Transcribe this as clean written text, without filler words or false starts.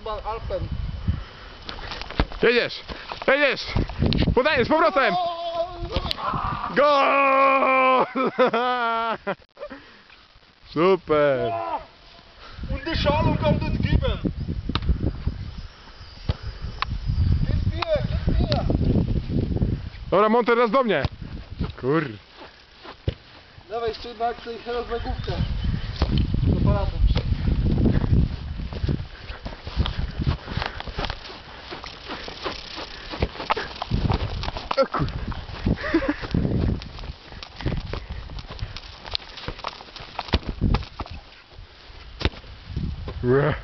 Urban Alpen. Jedziesz! Jedziesz! Podajesz z powrotem! Gol! Super! Und die Schalung kommt uns geben. Gib mir! Dobra, monter raz do mnie! Kur... Dawaj jeszcze jedna akcja i teraz na główkę. Z aparatem. O kur... Ue.